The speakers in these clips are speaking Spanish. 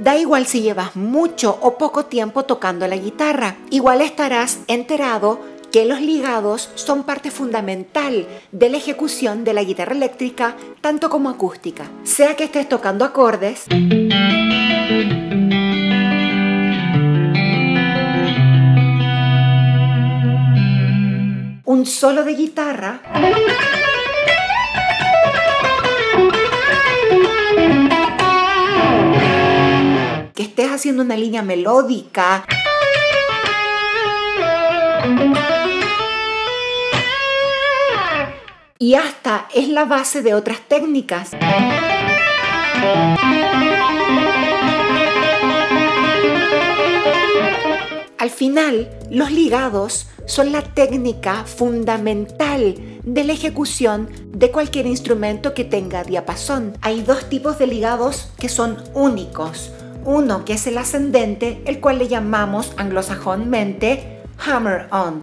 Da igual si llevas mucho o poco tiempo tocando la guitarra, igual estarás enterado que los ligados son parte fundamental de la ejecución de la guitarra eléctrica, tanto como acústica. Sea que estés tocando acordes, un solo de guitarra, que estés haciendo una línea melódica, y hasta es la base de otras técnicas. Al final, los ligados son la técnica fundamental de la ejecución de cualquier instrumento que tenga diapasón. Hay dos tipos de ligados que son únicos. Uno que es el ascendente, el cual le llamamos anglosajónmente hammer-on.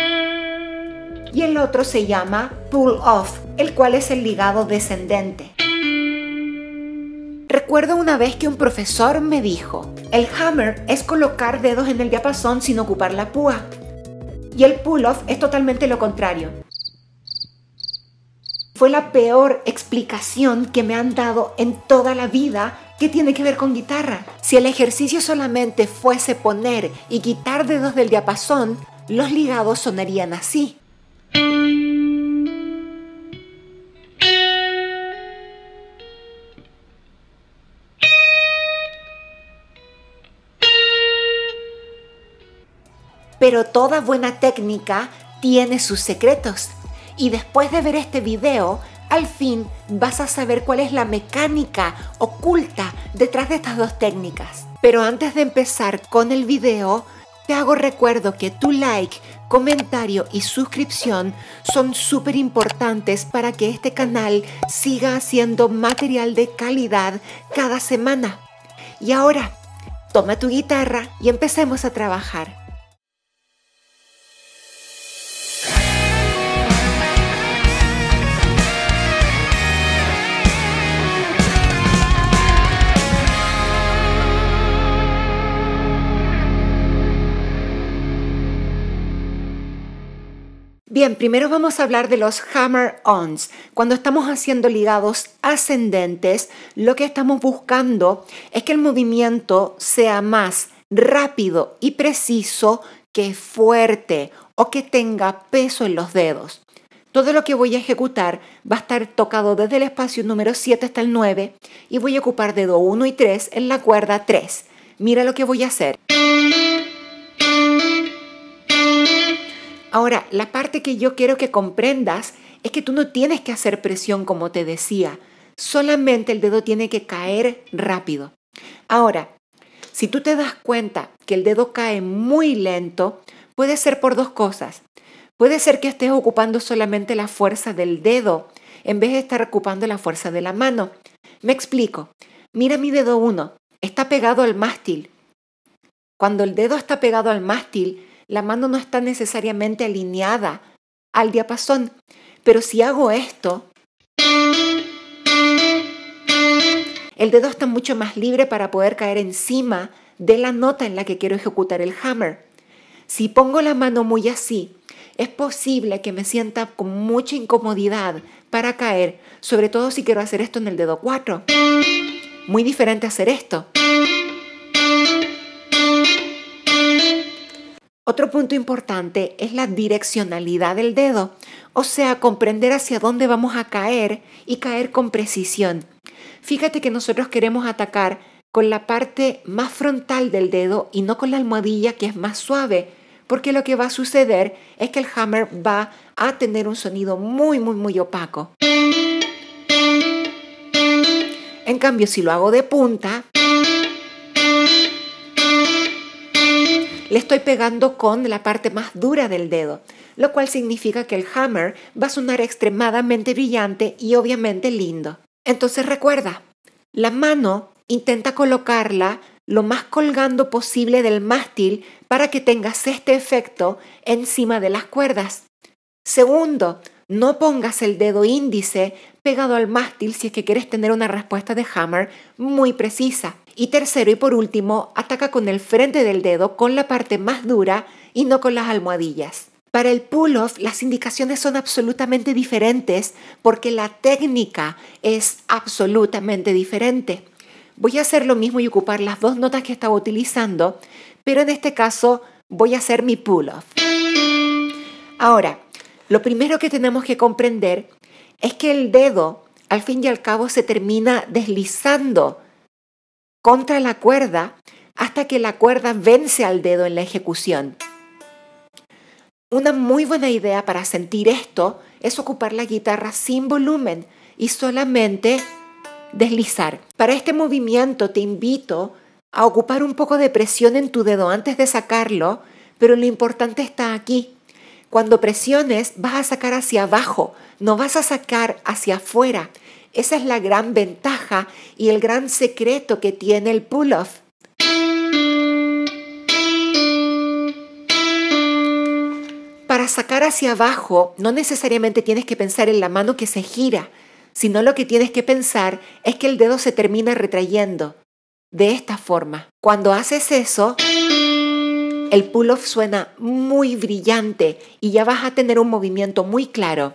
Y el otro se llama pull-off, el cual es el ligado descendente. Recuerdo una vez que un profesor me dijo, el hammer es colocar dedos en el diapasón sin ocupar la púa. Y el pull-off es totalmente lo contrario. Fue la peor explicación que me han dado en toda la vida que tiene que ver con guitarra. Si el ejercicio solamente fuese poner y quitar dedos del diapasón, los ligados sonarían así. Pero toda buena técnica tiene sus secretos. Y después de ver este video, al fin vas a saber cuál es la mecánica oculta detrás de estas dos técnicas. Pero antes de empezar con el video, te hago recuerdo que tu like, comentario y suscripción son súper importantes para que este canal siga haciendo material de calidad cada semana. Y ahora, toma tu guitarra y empecemos a trabajar. Bien, primero vamos a hablar de los hammer-ons. Cuando estamos haciendo ligados ascendentes, lo que estamos buscando es que el movimiento sea más rápido y preciso que fuerte o que tenga peso en los dedos. Todo lo que voy a ejecutar va a estar tocado desde el espacio número 7 hasta el 9 y voy a ocupar dedo 1 y 3 en la cuerda 3. Mira lo que voy a hacer. Ahora, la parte que yo quiero que comprendas es que tú no tienes que hacer presión como te decía. Solamente el dedo tiene que caer rápido. Ahora, si tú te das cuenta que el dedo cae muy lento, puede ser por dos cosas. Puede ser que estés ocupando solamente la fuerza del dedo en vez de estar ocupando la fuerza de la mano. Me explico. Mira mi dedo 1. Está pegado al mástil. Cuando el dedo está pegado al mástil, la mano no está necesariamente alineada al diapasón, pero si hago esto, el dedo está mucho más libre para poder caer encima de la nota en la que quiero ejecutar el hammer. Si pongo la mano muy así, es posible que me sienta con mucha incomodidad para caer, sobre todo si quiero hacer esto en el dedo 4. Muy diferente hacer esto. Otro punto importante es la direccionalidad del dedo, o sea, comprender hacia dónde vamos a caer y caer con precisión. Fíjate que nosotros queremos atacar con la parte más frontal del dedo y no con la almohadilla que es más suave, porque lo que va a suceder es que el hammer va a tener un sonido muy opaco. En cambio, si lo hago de punta, le estoy pegando con la parte más dura del dedo, lo cual significa que el hammer va a sonar extremadamente brillante y obviamente lindo. Entonces recuerda, la mano intenta colocarla lo más colgando posible del mástil para que tengas este efecto encima de las cuerdas. Segundo, no pongas el dedo índice pegado al mástil si es que quieres tener una respuesta de hammer muy precisa. Y tercero y por último, ataca con el frente del dedo, con la parte más dura y no con las almohadillas. Para el pull-off, las indicaciones son absolutamente diferentes porque la técnica es absolutamente diferente. Voy a hacer lo mismo y ocupar las dos notas que estaba utilizando, pero en este caso voy a hacer mi pull-off. Ahora, lo primero que tenemos que comprender es que el dedo, al fin y al cabo, se termina deslizando contra la cuerda hasta que la cuerda vence al dedo en la ejecución. Una muy buena idea para sentir esto es ocupar la guitarra sin volumen y solamente deslizar. Para este movimiento te invito a ocupar un poco de presión en tu dedo antes de sacarlo, pero lo importante está aquí. Cuando presiones vas a sacar hacia abajo, no vas a sacar hacia afuera. Esa es la gran ventaja y el gran secreto que tiene el pull-off. Para sacar hacia abajo, no necesariamente tienes que pensar en la mano que se gira, sino lo que tienes que pensar es que el dedo se termina retrayendo. De esta forma, cuando haces eso, el pull-off suena muy brillante y ya vas a tener un movimiento muy claro.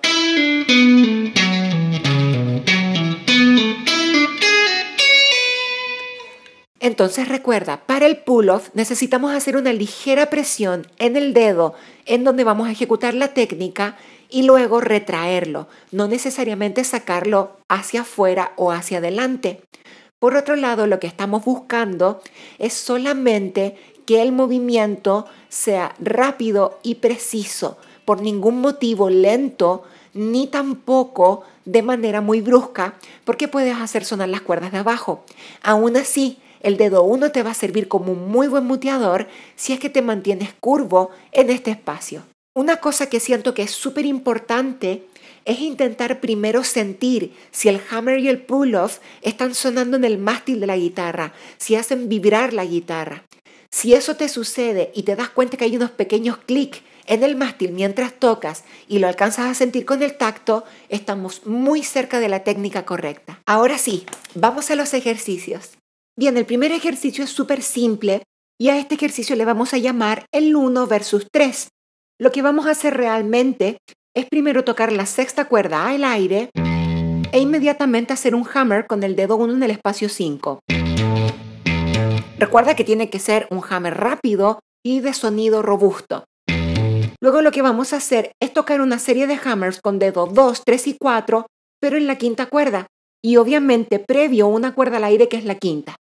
Entonces recuerda, para el pull-off necesitamos hacer una ligera presión en el dedo en donde vamos a ejecutar la técnica y luego retraerlo, no necesariamente sacarlo hacia afuera o hacia adelante. Por otro lado, lo que estamos buscando es solamente que el movimiento sea rápido y preciso, por ningún motivo lento ni tampoco de manera muy brusca, porque puedes hacer sonar las cuerdas de abajo. Aún así, el dedo 1 te va a servir como un muy buen muteador si es que te mantienes curvo en este espacio. Una cosa que siento que es súper importante es intentar primero sentir si el hammer y el pull-off están sonando en el mástil de la guitarra, si hacen vibrar la guitarra. Si eso te sucede y te das cuenta que hay unos pequeños clics en el mástil mientras tocas y lo alcanzas a sentir con el tacto, estamos muy cerca de la técnica correcta. Ahora sí, vamos a los ejercicios. Bien, el primer ejercicio es súper simple y a este ejercicio le vamos a llamar el 1 versus 3. Lo que vamos a hacer realmente es primero tocar la sexta cuerda al aire e inmediatamente hacer un hammer con el dedo 1 en el espacio 5. Recuerda que tiene que ser un hammer rápido y de sonido robusto. Luego lo que vamos a hacer es tocar una serie de hammers con dedos 2, 3 y 4, pero en la quinta cuerda y obviamente previo una cuerda al aire que es la quinta.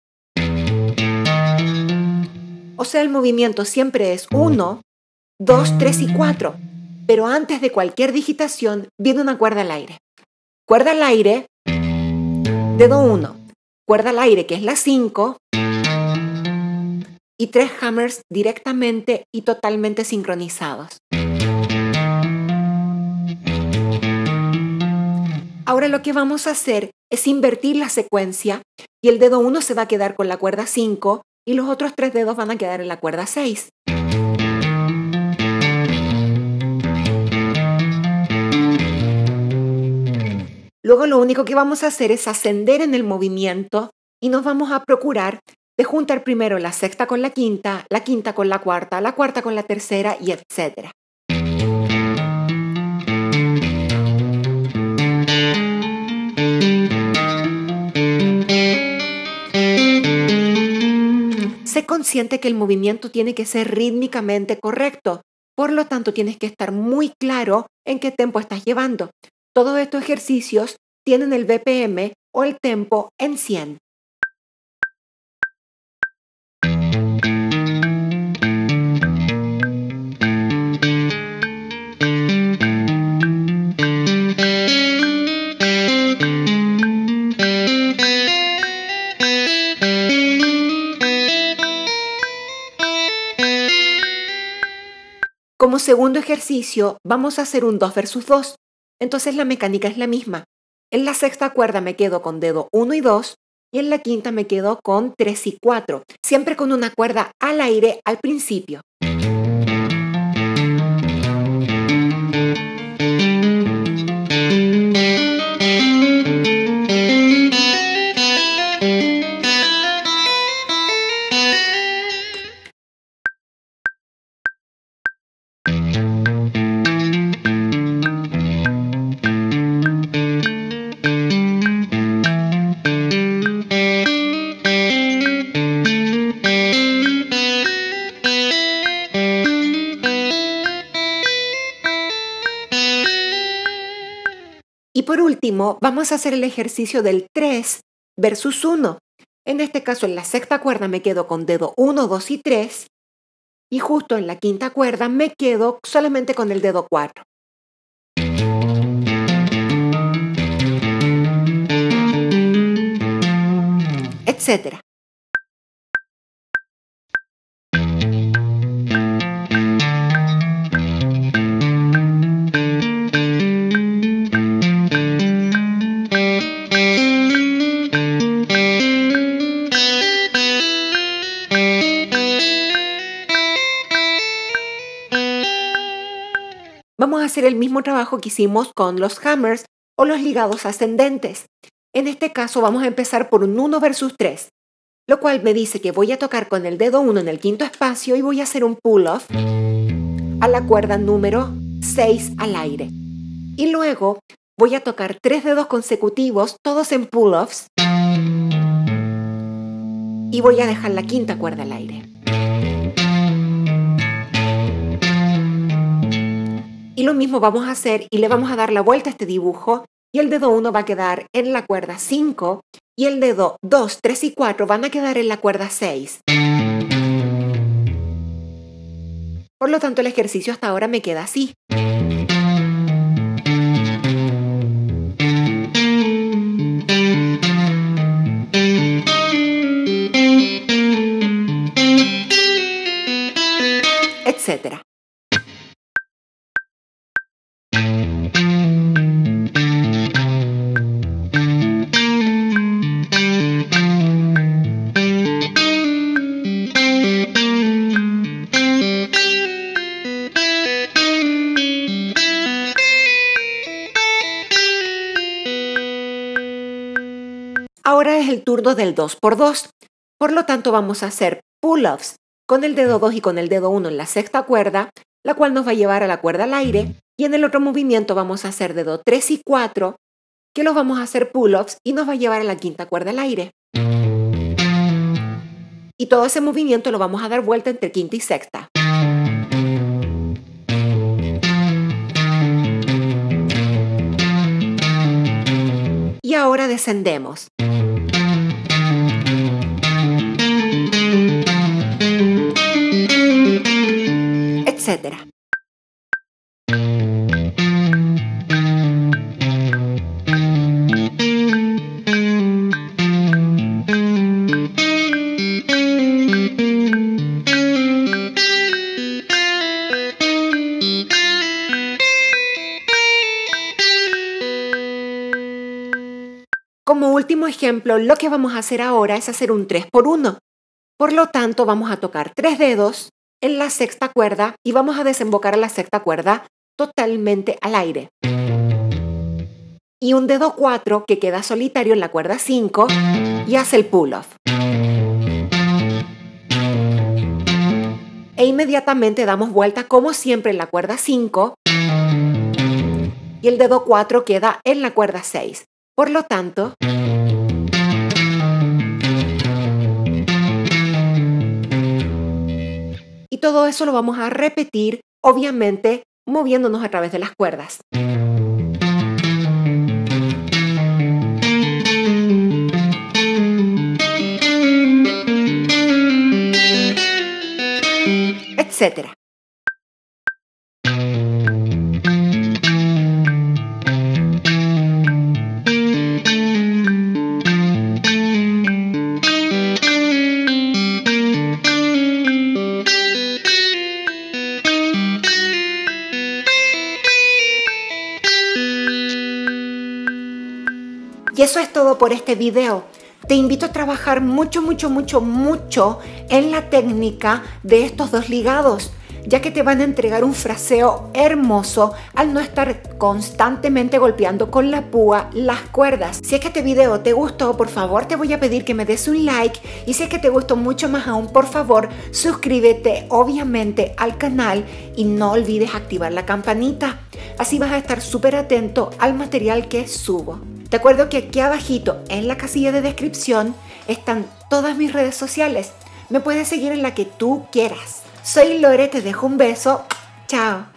O sea, el movimiento siempre es 1, 2, 3 y 4, pero antes de cualquier digitación viene una cuerda al aire. Cuerda al aire, dedo 1, cuerda al aire que es la 5 y 3 hammers directamente y totalmente sincronizados. Ahora lo que vamos a hacer es invertir la secuencia y el dedo 1 se va a quedar con la cuerda 5 y los otros 3 dedos van a quedar en la cuerda 6. Luego lo único que vamos a hacer es ascender en el movimiento y nos vamos a procurar de juntar primero la sexta con la quinta con la cuarta con la tercera y etc. Sé consciente que el movimiento tiene que ser rítmicamente correcto, por lo tanto tienes que estar muy claro en qué tempo estás llevando. Todos estos ejercicios tienen el BPM o el tempo en 100. Como segundo ejercicio, vamos a hacer un 2 versus 2. Entonces la mecánica es la misma. En la sexta cuerda me quedo con dedo 1 y 2 y en la quinta me quedo con 3 y 4, siempre con una cuerda al aire al principio. por último, vamos a hacer el ejercicio del 3 versus 1. En este caso, en la sexta cuerda me quedo con dedo 1, 2 y 3. Y justo en la quinta cuerda me quedo solamente con el dedo 4. Etcétera. Vamos a hacer el mismo trabajo que hicimos con los hammers o los ligados ascendentes. En este caso vamos a empezar por un 1 versus 3, lo cual me dice que voy a tocar con el dedo 1 en el quinto espacio y voy a hacer un pull-off a la cuerda número 6 al aire. Y luego voy a tocar 3 dedos consecutivos, todos en pull-offs, y voy a dejar la quinta cuerda al aire. Y lo mismo vamos a hacer y le vamos a dar la vuelta a este dibujo y el dedo 1 va a quedar en la cuerda 5 y el dedo 2, 3 y 4 van a quedar en la cuerda 6. Por lo tanto, el ejercicio hasta ahora me queda así. Etcétera. Ahora es el turno del 2x2. Por lo tanto, vamos a hacer pull-offs con el dedo 2 y con el dedo 1 en la sexta cuerda, la cual nos va a llevar a la cuerda al aire. Y en el otro movimiento vamos a hacer dedo 3 y 4, que los vamos a hacer pull-offs y nos va a llevar a la quinta cuerda al aire. Y todo ese movimiento lo vamos a dar vuelta entre quinta y sexta. Y ahora descendemos. Etcétera. Como último ejemplo, lo que vamos a hacer ahora es hacer un 3x1. Por lo tanto, vamos a tocar 3 dedos en la sexta cuerda y vamos a desembocar a la sexta cuerda totalmente al aire. Y un dedo 4 que queda solitario en la cuerda 5 y hace el pull-off. E inmediatamente damos vuelta como siempre en la cuerda 5 y el dedo 4 queda en la cuerda 6. Por lo tanto, y todo eso lo vamos a repetir, obviamente, moviéndonos a través de las cuerdas. Etcétera. Y eso es todo por este video. Te invito a trabajar mucho en la técnica de estos dos ligados, ya que te van a entregar un fraseo hermoso al no estar constantemente golpeando con la púa las cuerdas. Si es que este video te gustó, por favor te voy a pedir que me des un like, y si es que te gustó mucho más aún, por favor suscríbete obviamente al canal y no olvides activar la campanita. Así vas a estar súper atento al material que subo. Te acuerdo que aquí abajito en la casilla de descripción están todas mis redes sociales. Me puedes seguir en la que tú quieras. Soy Lore, te dejo un beso. Chao.